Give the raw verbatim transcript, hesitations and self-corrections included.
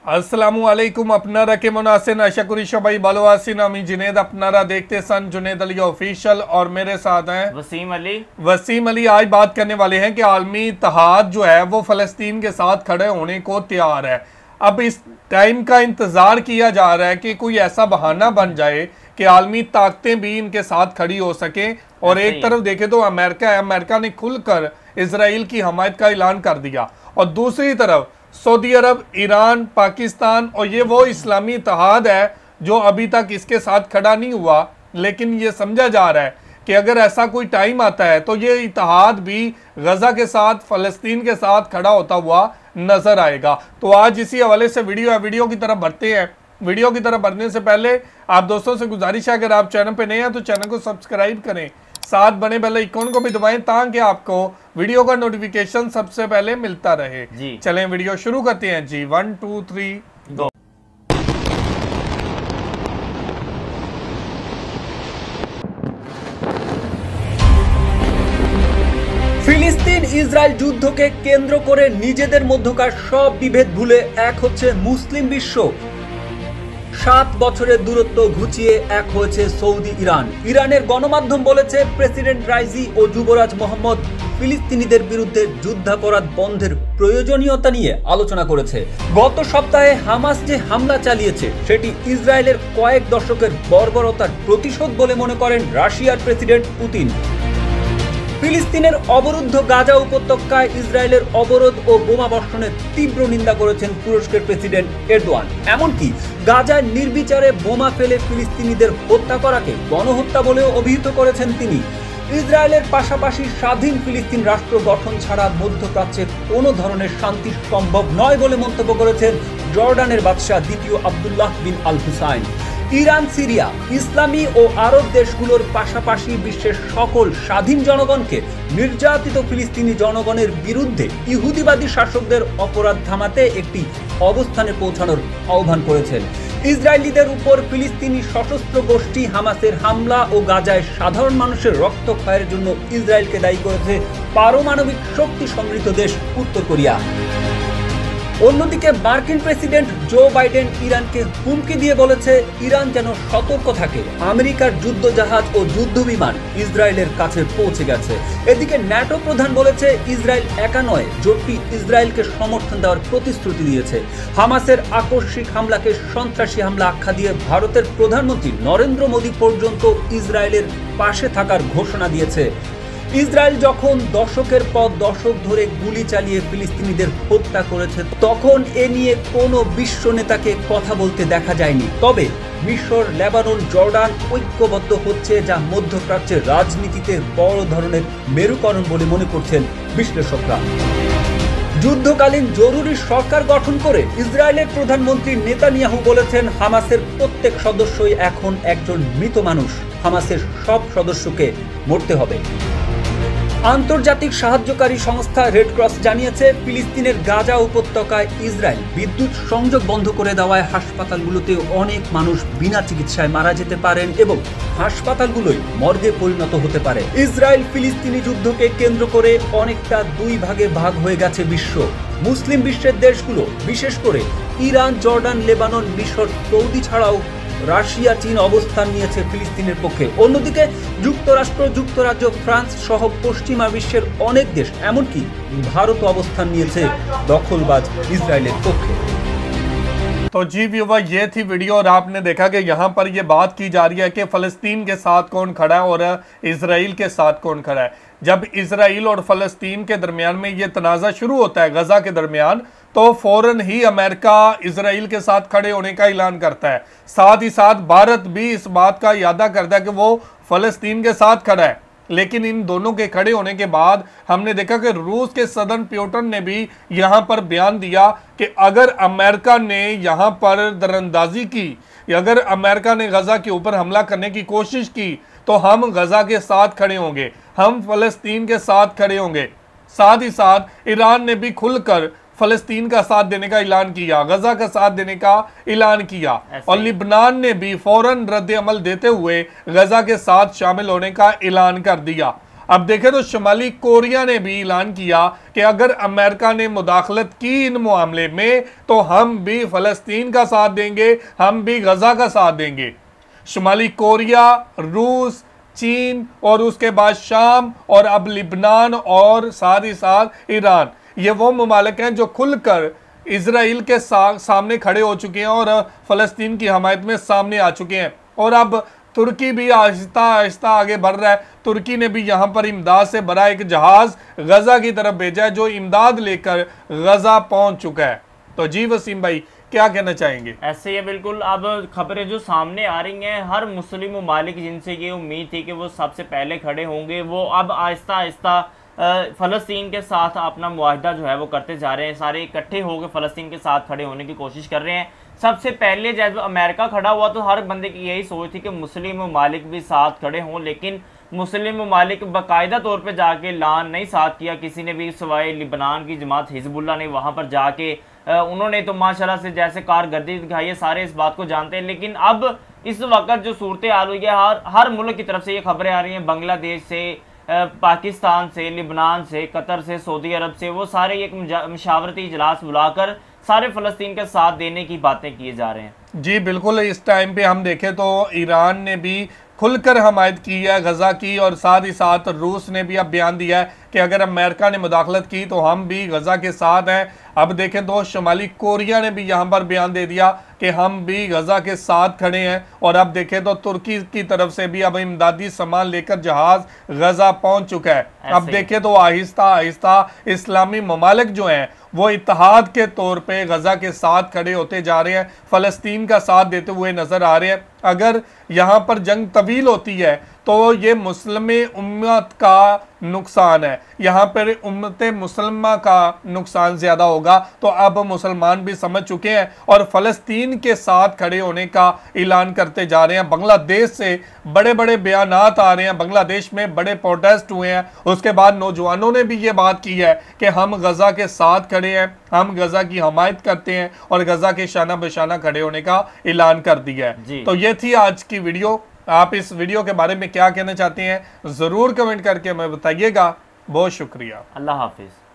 আসসালামু আলাইকুম আপনারা কেমন আছেন আশা করি সবাই ভালো আছেন আমি जुनेद আপনারা देखतेसन जुनेद अली ऑफिशियल और मेरे साथ हैं वसीम अली वसीम अली आज बात करने वाले हैं कि आलमी इत्तेहाद जो है वो फ़लस्तीन के साथ खड़े होने को तैयार है। अब इस टाइम का इंतज़ार किया जा रहा है कि कोई ऐसा बहाना बन जाए कि आलमी ताकतें भी इनके साथ खड़ी हो सकें। और एक तरफ देखें तो अमेरिका है, अमेरिका ने खुलकर इसराइल की हमायत का ऐलान कर दिया और दूसरी तरफ सऊदी अरब, ईरान, पाकिस्तान और ये वो इस्लामी इत्तेहाद है जो अभी तक इसके साथ खड़ा नहीं हुआ, लेकिन ये समझा जा रहा है कि अगर ऐसा कोई टाइम आता है तो ये इत्तेहाद भी गजा के साथ, फ़लस्तीन के साथ खड़ा होता हुआ नजर आएगा। तो आज इसी हवाले से वीडियो है, वीडियो की तरफ बढ़ते हैं। वीडियो की तरफ बढ़ने से पहले आप दोस्तों से गुजारिश है, अगर आप चैनल पर नए हैं तो चैनल को सब्सक्राइब करें, साथ बने बेल आइकन को भी दबाएं ताकि आपको वीडियो का नोटिफिकेशन सबसे पहले मिलता रहे। जी चलें वीडियो शुरू करते हैं जी। One two three go. ফিলিস্তিন ইসরায়েল যুদ্ধকে কেন্দ্র করে নিজেদের মধ্যকার সব বিভেদ ভুলে এক হচ্ছে মুসলিম বিশ্ব। সাত বছরের দূরত্ব ঘুচিয়ে এক হয়েছে সৌদি ইরান। ইরানের গণমাধ্যম বলেছে প্রেসিডেন্ট রাইজি ও যুবরাজ মোহাম্মদ ফিলিস্তিনিদের বিরুদ্ধে যুদ্ধাপরাধ বন্ধের প্রয়োজনীয়তা নিয়ে আলোচনা করেছে। গত সপ্তাহে হামাস যে হামলা চালিয়েছে সেটি ইসরায়েলের কয়েক দশকের বর্বরতার প্রতিশোধ বলে মনে করেন রাশিয়ার প্রেসিডেন্ট পুতিন। ফিলিস্তিনের অবরুদ্ধ গাজা উপত্যকায় ইসরায়েলের অবরোধ ও বোমা বর্ষণের তীব্র নিন্দা করেছেন তুরস্কের প্রেসিডেন্ট এরদোয়ান। এমনকি গাজায় নির্বিচারে বোমা ফেলে ফিলিস্তিনিদের হত্যা করাকে গণহত্যা বলেও অভিহিত করেছেন তিনি। ইসরায়েলের পাশাপাশি স্বাধীন ফিলিস্তিন রাষ্ট্র গঠন ছাড়া মধ্যপ্রাচ্যে কোনো ধরনের শান্তি সম্ভব নয় বলে মন্তব্য করেছেন জর্ডানের বাদশাহ দ্বিতীয় Abdullah bin Al Hussein. Iran, Syria, ইসলামী ও আরব দেশগুলোর পাশাপাশি বিশ্বের সকল স্বাধীন জনগণকে নির্যাতিত ফিলিস্তিনি জনগণের বিরুদ্ধে ইহুদিবাদী শাসকদের অপরাধ থামাতে একটি অবস্থানে পৌঁছানোর আহ্বান করেছেন। ইসরায়েলিদের উপর ফিলিস্তিনি সশস্ত্র গোষ্ঠী হামাসের হামলা ও গাজায় সাধারণ মানুষের রক্তক্ষয়ের জন্য ইসরায়েলকে দায়ী করেছে পারমাণবিক শক্তি সমৃদ্ধ দেশ উত্তর কোরিয়া। অন্যদিকে মার্কিন প্রেসিডেন্ট জো বাইডেন ইরানকে হুমকি দিয়ে বলেছে ইরান যেন সতর্ক থাকে, আমেরিকার যুদ্ধজাহাজ ও যুদ্ধবিমান ইসরায়েলের কাছে পৌঁছে গেছে। এদিকে ন্যাটো প্রধান বলেছে ইসরায়েল একা নয়, জোটটি ইসরায়েলকে সমর্থন দেওয়ার প্রতিশ্রুতি দিয়েছে। হামাসের আকস্মিক হামলাকে সন্ত্রাসী হামলা আখ্যা দিয়ে ভারতের প্রধানমন্ত্রী নরেন্দ্র মোদী পর্যন্ত ইসরায়েলের পাশে থাকার ঘোষণা দিয়েছে। ইসরায়েল যখন দশকের পর দশক ধরে গুলি চালিয়ে ফিলিস্তিনিদের হত্যা করেছে তখন এ নিয়ে কোনো বিশ্ব নেতাকে কথা বলতে দেখা যায়নি। তবে মিশর, লেবানন, জর্ডান ঐক্যবদ্ধ হচ্ছে, যা মধ্যপ্রাচ্যের রাজনীতিতে বড় ধরনের মেরুকরণ বলে মনে করছেন বিশ্লেষকরা। যুদ্ধকালীন জরুরি সরকার গঠন করে ইসরায়েলের প্রধানমন্ত্রী নেতানিয়াহু বলেছেন হামাসের প্রত্যেক সদস্যই এখন একজন মৃত মানুষ, হামাসের সব সদস্যকে মরতে হবে। আন্তর্জাতিক সাহায্যকারী সংস্থা রেড ক্রস জানিয়েছে ফিলিস্তিনের গাজা উপত্যকায় ইসরায়েল বিদ্যুৎ সংযোগ বন্ধ করে দেওয়ায় হাসপাতালগুলোতে অনেক মানুষ বিনা চিকিৎসায় মারা যেতে পারেন এবং হাসপাতালগুলোই মর্গে পরিণত হতে পারে। ইসরায়েল ফিলিস্তিনি যুদ্ধকে কেন্দ্র করে অনেকটা দুই ভাগে ভাগ হয়ে গেছে বিশ্ব। মুসলিম বিশ্বের দেশগুলো, বিশেষ করে ইরান, জর্ডান, লেবানন, মিশর, সৌদি ছাড়াও রাশিয়া, চীন অবস্থান নিয়েছে ফিলিস্তিনের পক্ষে। অন্যদিকে যুক্তরাষ্ট্র, যুক্তরাজ্য, ফ্রান্স সহ পশ্চিমা বিশ্বের অনেক দেশ, এমনকি ভারত অবস্থান নিয়েছে দখলবাজ ইসরায়েলের পক্ষে। तो जी व्यूवर, ये थी वीडियो और आपने देखा कि यहाँ पर ये बात की जा रही है कि फ़लस्तीन के साथ कौन खड़ा है और इजराइल के साथ कौन खड़ा है। जब इजराइल और फ़लस्तीन के दरमियान में ये तनाज़ा शुरू होता है गज़ा के दरमियान, तो फ़ौरन ही अमेरिका इजराइल के साथ खड़े होने का ऐलान करता है। साथ ही साथ भारत भी इस बात का इरादा करता है कि वो फ़लस्तीन के साथ खड़ा है। लेकिन इन दोनों के खड़े होने के बाद हमने देखा कि रूस के सदर प्यूटन ने भी यहाँ पर बयान दिया कि अगर अमेरिका ने यहाँ पर दरअंदाजी की, अगर अमेरिका ने गज़ा के ऊपर हमला करने की कोशिश की तो हम गज़ा के साथ खड़े होंगे, हम फ़लस्तीन के साथ खड़े होंगे। साथ ही साथ ईरान ने भी खुलकर फ़लस्तीन का साथ देने का ऐलान किया, गजा का साथ देने का ऐलान किया और लिबनान ने भी फौरन रद्द अमल देते हुए गजा के साथ शामिल होने का ऐलान कर दिया। अब देखें तो शुमाली कोरिया ने भी ऐलान किया कि अगर अमेरिका ने मुदाखलत की इन मामले में तो हम भी फलस्तीन का साथ देंगे, हम भी गजा का साथ देंगे। शुमाली कोरिया, रूस, चीन और उसके बाद शाम और अब लिबनान और साथ ही साथ ईरान, ये वो ममालिक हैं जो खुलकर इजराइल के सा, सामने खड़े हो चुके हैं और फलस्तीन की हमायत में सामने आ चुके हैं। और अब तुर्की भी आहिस्ता आहिस्ता आगे बढ़ रहा है। तुर्की ने भी यहाँ पर इमदाद से भरा एक जहाज गजा की तरफ भेजा है, जो इमदाद लेकर गजा पहुंच चुका है। तो जी वसीम भाई, क्या कहना चाहेंगे? ऐसे ही बिल्कुल। अब खबरें जो सामने आ रही हैं, हर मुस्लिम ममालिक जिनसे ये उम्मीद थी कि वो सबसे पहले खड़े होंगे, वो अब आहिस्ता आहिस्ता फ़लस्तीन के साथ अपना मुआहदा जो है वो करते जा रहे हैं। सारे इकट्ठे होकर फ़लस्तीन के साथ खड़े होने की कोशिश कर रहे हैं। सबसे पहले जब अमेरिका खड़ा हुआ तो हर बंदे की यही सोच थी कि मुस्लिम ममालिक भी साथ खड़े हों, लेकिन मुस्लिम ममालिक बाकायदा तौर पर जाके ऐलान नहीं साथ किया किसी ने भी, सिवाय लिबनान की जमात हिजबुल्लाह ने। वहाँ पर जाके उन्होंने तो माशाल्लाह से जैसे कारकर्दगी दिखाई है, सारे इस बात को जानते हैं। लेकिन अब इस वक्त जो सूरत हाल हुई है, हर हर मुल्क की तरफ से ये खबरें आ रही हैं, बांग्लादेश से, पाकिस्तान से, लिबनान से, कतर से, सऊदी अरब से, वो सारे एक मशावरती इजलास बुलाकर सारे फ़लस्तीन के साथ देने की बातें किए जा रहे हैं। जी बिल्कुल। इस टाइम पे हम देखें तो ईरान ने भी खुलकर हमायत की है गजा की, और साथ ही साथ रूस ने भी अब बयान दिया है कि अगर अमेरिका ने मुदाखलत की तो हम भी गजा के साथ हैं। अब देखें तो शुमाली कोरिया ने भी यहाँ पर बयान दे दिया कि हम भी गजा के साथ खड़े हैं। और अब देखें तो तुर्की की तरफ से भी अब इमदादी सामान लेकर जहाज गजा पहुंच चुका है। अब देखें तो आहिस्ता आहिस्ता इस्लामी ममालिक जो हैं वो इत्तेहाद के तौर पे गजा के साथ खड़े होते जा रहे हैं, फ़लस्तीन का साथ देते हुए नजर आ रहे हैं। अगर यहाँ पर जंग तवील होती है तो ये मुस्लिम उम्मत का नुकसान है, यहाँ पर उम्मत मुसलमा का नुकसान ज़्यादा होगा। तो अब मुसलमान भी समझ चुके हैं और फ़लस्तीन के साथ खड़े होने का ऐलान करते जा रहे हैं। बांग्लादेश से बड़े बड़े बयानात आ रहे हैं, बांग्लादेश में बड़े प्रोटेस्ट हुए हैं। उसके बाद नौजवानों ने भी ये बात की है कि हम गजा के साथ खड़े हैं, हम गजा की हमायत करते हैं और गजा के शाना बशाना खड़े होने का ऐलान कर दिया है। तो ये थी आज की वीडियो। आप इस वीडियो के बारे में क्या कहना चाहते हैं ज़रूर कमेंट करके हमें बताइएगा। बहुत शुक्रिया। अल्लाह हाफिज़।